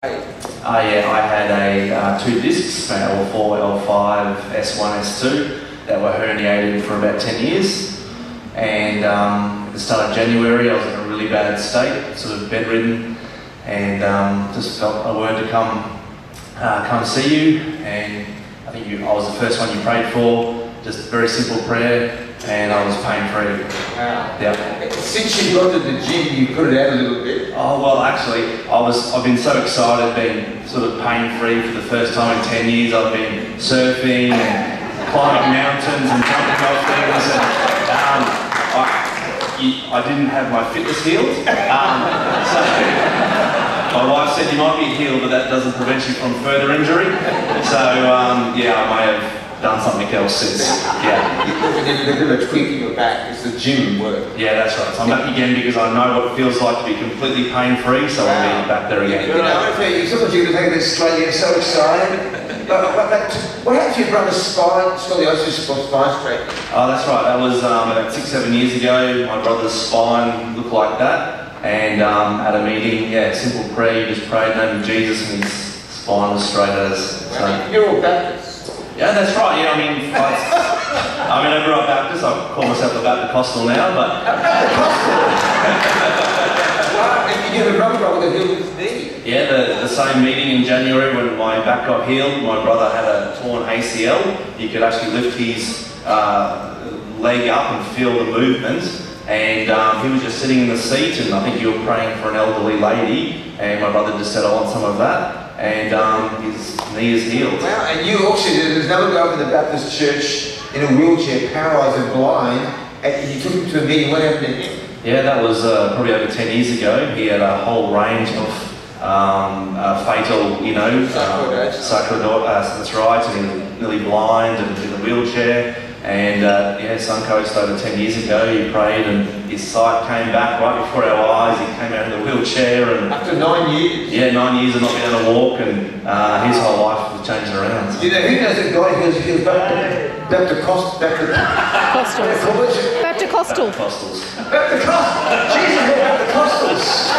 Yeah, I had two discs, L4, L5, S1, S2, that were herniated for about 10 years. And at the start of January, I was in a really bad state, sort of bedridden, and just felt a word to come see you. And I think I was the first one you prayed for, just a very simple prayer, and I was pain-free. Wow. Yeah. Since you got to the gym, you put it out a little bit. Oh, well, actually, I've been so excited being sort of pain-free for the first time in 10 years. I've been surfing and climbing mountains and jumping off things, and I didn't have my fitness healed. So my wife said you might be healed, but that doesn't prevent you from further injury. So yeah, I may have done something else since. Yeah. You did a bit of a tweak in your back. It's the gym work. Yeah, that's right. So I'm back again because I know what it feels like to be completely pain-free, so I'll be back there again. You know, I want to tell you, sometimes you can take this straight, you're so excited. But what happened to your brother's scoliosis or spine straightening? Oh, that's right. That was about 6-7 years ago. My brother's spine looked like that. And at a meeting, yeah, simple prayer, you just prayed in the name of Jesus and his spine was straight as. So. You're all Baptist. Yeah, that's right. Yeah, I grew up Baptist. I call myself a Baptist now, but. Wow, and you have a brother that healed his knee. Yeah, the same meeting in January when my back got healed, my brother had a torn ACL. He could actually lift his leg up and feel the movement. And he was just sitting in the seat, and I think you were praying for an elderly lady, and my brother just said, I want some of that. And his knee is healed. Wow, and you also there's another guy from the Baptist church in a wheelchair, paralysed and blind, and you took him to a meeting. What happened to him? Yeah, that was probably over 10 years ago. He had a whole range of fatal, sarcoidosis, that's right, and he was nearly blind and in a wheelchair. And yeah, Suncoast over 10 years ago, he prayed and his sight came back right before our eyes. He came out of the wheelchair. And after 9 years? Yeah, 9 years of not being able to walk, and his whole life was changing around. So. You know, who knows that guy who was Baptist? Jesus, we're Baptist.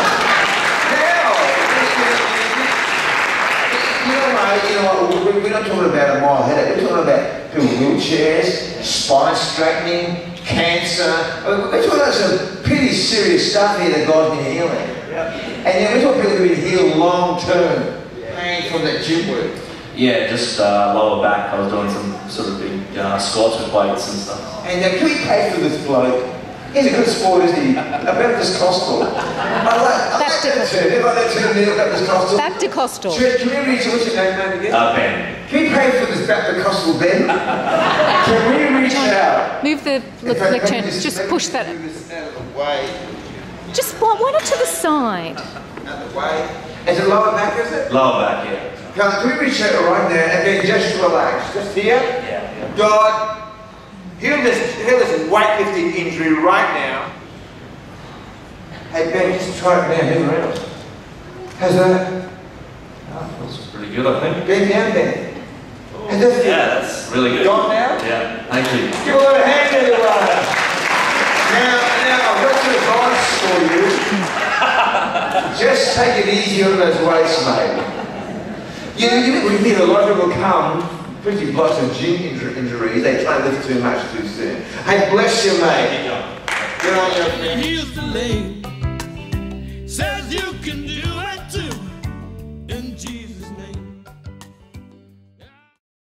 We're not talking about a mild headache, we're talking about people with wheelchairs, spine straightening, cancer. We're talking about some pretty serious stuff here that God's been healing. And we're talking about people who've been healed long term, pain from that gym work. Yeah, just lower back. I was doing some sort of big squats with weights and stuff. And can we pay for this bloke? He's a good sport, isn't he? A Baptist Costal. I like that term. Everybody that term there, Baptist Costal. Baptist Costal. Can we reach, what's your name again? Ben. Can we pay for this Baptist Costal, Ben? Can we reach out? Move the lectern, just push that. Move this out of the way. Just why not to the side? Out of the way. Is it lower back, is it? Lower back, yeah. Can we reach out right now and then just relax? Just here? Yeah. God, heal this weightlifting injury right now. Hey Ben, just try it now, move around. How's that? Oh, feels pretty good, I think. Bend down, Ben. How's that feel? Yeah, that's really good. Gone now? Yeah, thank you. Give a lot of hand everyone. Now I've got some advice for you. Just take it easy on those weights, mate. We meet a lot of people come, pretty lots of gym injuries, they try to lift too much too soon. Hey, bless you, mate. Get on your feet. Here's the lane. Says you